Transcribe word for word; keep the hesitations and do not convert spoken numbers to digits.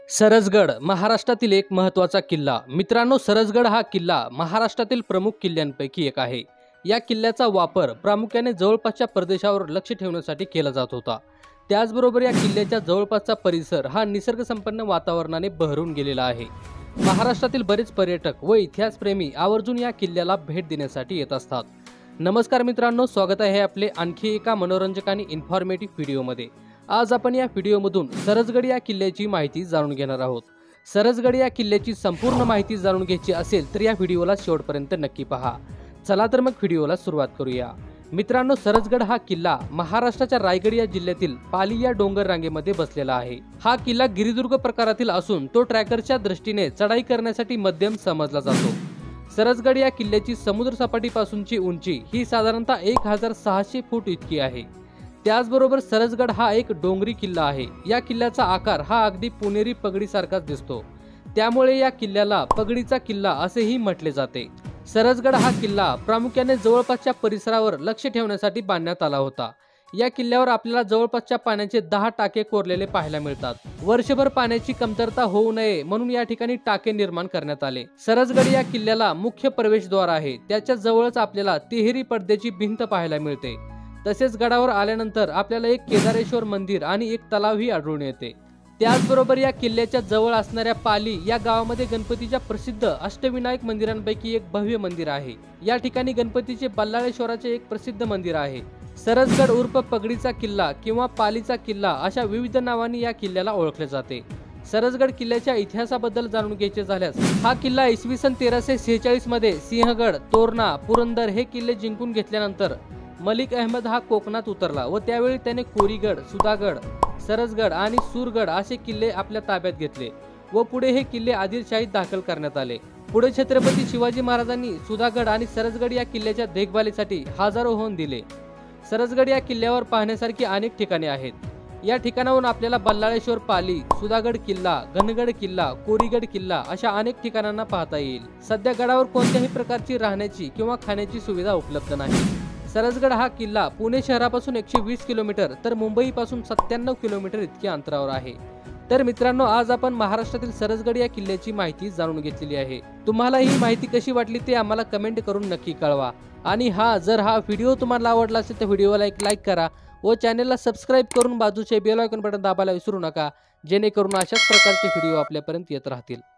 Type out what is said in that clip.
सरसगड महाराष्ट्रातील एक महत्त्वाचा किल्ला। मित्रांनो, सरसगड हा किल्ला महाराष्ट्रातील प्रमुख किल्ल्यांपैकी एक आहे। या किल्ल्याचा वापर प्रामुख्याने जवळपासच्या प्रदेशावर लक्ष ठेवण्यासाठी केला जात होता। त्याचबरोबर या किल्ल्याच्या जवळपासचा परिसर हा निसर्गसंपन्न वातावरणाने बहरून गेलेला आहे। महाराष्ट्रातील बरेच पर्यटक व इतिहासप्रेमी आवर्जून या किल्ल्याला भेट देण्यासाठी येत असतात। नमस्कार मित्रांनो, स्वागत आहे आपले आणखी एका मनोरंजक आणि इन्फॉर्मेटिव्ह व्हिडिओमध्ये। आज आपण या व्हिडिओमधून सरसगड या किल्ल्याची माहिती जाणून घेणार आहोत। सरसगड या किल्ल्याची संपूर्ण माहिती जाणून घ्यायची असेल तर या व्हिडिओला शेवटपर्यंत नक्की पहा। चला तर मग व्हिडिओला सुरुवात करूया। मित्रांनो, सरसगड हा किल्ला महाराष्ट्राच्या रायगड या जिल्ह्यातील पाली या डोंगर रांगेमध्ये बसलेला आहे। हा किल्ला गिरिदुर्ग प्रकारातील असून तो ट्रॅकरच्या दृष्टीने चढाई करण्यासाठी मध्यम समजला जातो। सरसगड या किल्ल्याची समुद्र सपाटीपासूनची उंची ही साधारणतः एक हजार सहाशे फूट इतकी आहे। त्याचबरोबर सरसगड हा एक डोंगरी किल्ला आहे। या किल्ल्याचा आकार हा अगदी पुणेरी पगडीसारखाच दिसतो, त्यामुळे या किल्ल्याला पगडीचा किल्ला असेही म्हटले जाते। सरसगड हा किल्ला प्रामुख्याने जवळपासच्या परिसरावर लक्ष ठेवण्यासाठी बांधण्यात आला होता। या किल्ल्यावर आपल्याला जवळपासच्या पाण्याचे दहा टाके कोरलेले पाहायला मिळतात। वर्षभर पाण्याची कमतरता होऊ नये म्हणून या ठिकाणी टाके निर्माण करण्यात आले। सरसगड या किल्ल्याला मुख्य प्रवेशद्वार आहे, त्याच्या जवळच आपल्याला तिहेरी पडद्याची भिंत पाहायला मिळते। तसेच गडावर आल्यानंतर आपल्याला एक केदारेश्वर मंदिर आणि एक तलावही आढळून येते। त्याचबरोबर या किल्ल्याच्या जवळ असणाऱ्या पाली या गावामध्ये गणपतीच्या प्रसिद्ध अष्टविनायक मंदिरांपैकी एक भव्य मंदिर आहे। या ठिकाणी गणपतीचे बल्लाळेश्वराचे एक प्रसिद्ध मंदिर आहे। सरसगड उर्फ पगडीचा किल्ला किंवा पालीचा किल्ला अशा विविध नावांनी या किल्ल्याला ओळखले जाते। सरसगड किल्ल्याच्या इतिहासाबद्दल जाणून घ्यायचे झाल्यास हा किल्ला इसवी सन तेराशे सेहेचाळीस मध्ये सिंहगड, तोरणा, पुरंदर हे किल्ले जिंकून घेतल्यानंतर मलिक अहमद हा कोकणात उतरला व त्यावेळी त्याने कोरीगड, सुधागड, सरसगड आणि सूरगड असे किल्ले आपल्या ताब्यात घेतले व पुढे हे किल्ले आदिलशाहीत दाखल करण्यात आले। पुढे छत्रपती शिवाजी महाराजांनी सुधागड आणि सरसगड या किल्ल्याच्या देखभालीसाठी हजारो होऊन दिले। सरसगड या किल्ल्यावर पाहण्यासारखी अनेक ठिकाणे आहेत। या ठिकाणाहून आपल्याला बल्लाळेश्वर, पाली, सुधागड किल्ला, घनगड किल्ला, कोरीगड किल्ला अशा अनेक ठिकाणांना पाहता येईल। सध्या गडावर कोणत्याही प्रकारची राहण्याची किंवा खाण्याची सुविधा उपलब्ध नाही। सरसगड हा किल्ला पुणे शहरापासून एकशे वीस किलोमीटर तर मुंबई पासून सत्त्याण्णव किलोमीटर इतक्या अंतरावर आहे। तर मित्रांनो, आज आपण महाराष्ट्रातील सरसगड या किल्ल्याची माहिती जाणून घेतलेली आहे। तुम्हाला ही माहिती कशी वाटली ते आम्हाला कमेंट करून नक्की कळवा। आणि हा जर हा व्हिडिओ तुम्हाला आवडला असेल तर व्हिडिओला एक लाईक करा व चॅनलला सबस्क्राईब करून बाजूचे बेल आयकॉन बटन दाबायला विसरू नका, जेणेकरून अशाच प्रकारचे व्हिडिओ आपल्यापर्यंत येत राहतील।